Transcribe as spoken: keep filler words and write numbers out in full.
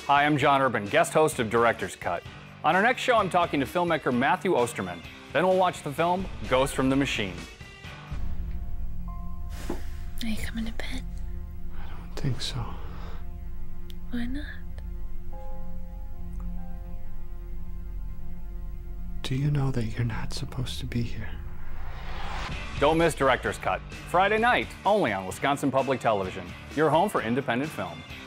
Hi, I'm John Urban, guest host of Director's Cut. On our next show, I'm talking to filmmaker Matthew Osterman. Then we'll watch the film Ghost from the Machine. Are you coming to bed? I don't think so. Why not? Do you know that you're not supposed to be here? Don't miss Director's Cut, Friday night, only on Wisconsin Public Television, your home for independent film.